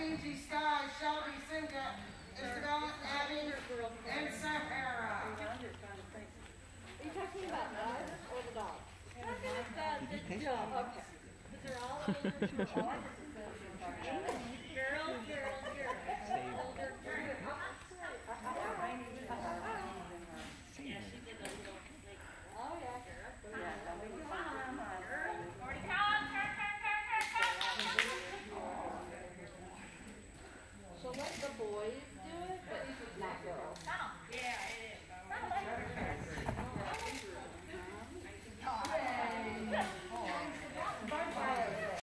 Angie, Sky, Shelby, Cinca, Isabella, Abby, and Sahara. Are you talking about us or the dog? Talking about the dog. Okay. Because they're all older. Girl. Older girl. Yeah, she did a little like, oh yeah. So let the boys do it, but not girls. Yeah, it is.